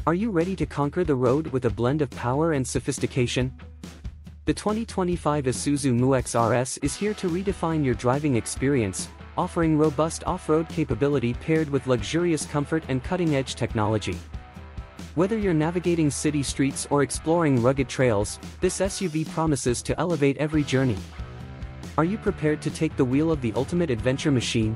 Are you ready to conquer the road with a blend of power and sophistication? The 2025 Isuzu Mu-X RS is here to redefine your driving experience, offering robust off-road capability paired with luxurious comfort and cutting-edge technology. Whether you're navigating city streets or exploring rugged trails, this SUV promises to elevate every journey. Are you prepared to take the wheel of the ultimate adventure machine?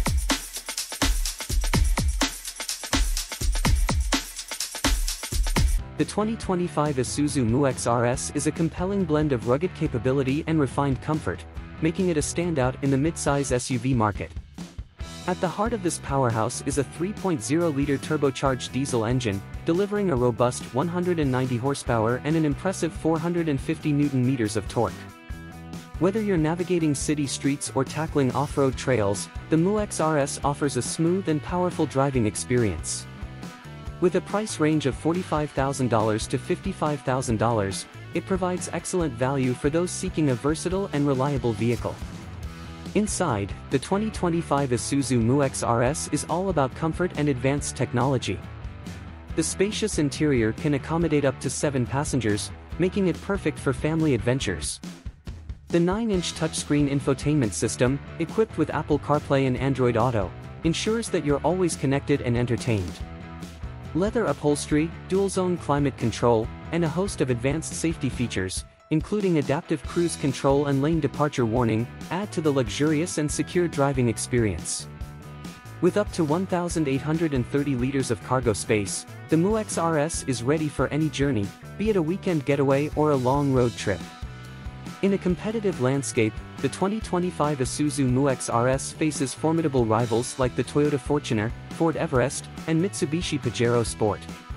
The 2025 Isuzu Mu-X RS is a compelling blend of rugged capability and refined comfort, making it a standout in the midsize SUV market. At the heart of this powerhouse is a 3.0-liter turbocharged diesel engine, delivering a robust 190 horsepower and an impressive 450 Nm of torque. Whether you're navigating city streets or tackling off-road trails, the Mu-X RS offers a smooth and powerful driving experience. With a price range of $45,000 to $55,000, it provides excellent value for those seeking a versatile and reliable vehicle. Inside, the 2025 Isuzu Mu-X RS is all about comfort and advanced technology. The spacious interior can accommodate up to 7 passengers, making it perfect for family adventures. The 9-inch touchscreen infotainment system, equipped with Apple CarPlay and Android Auto, ensures that you're always connected and entertained. Leather upholstery, dual-zone climate control, and a host of advanced safety features, including adaptive cruise control and lane departure warning, add to the luxurious and secure driving experience. With up to 1,830 liters of cargo space, the Mu-X RS is ready for any journey, be it a weekend getaway or a long road trip. In a competitive landscape, the 2025 Isuzu Mu-X RS faces formidable rivals like the Toyota Fortuner, Ford Everest, and Mitsubishi Pajero Sport.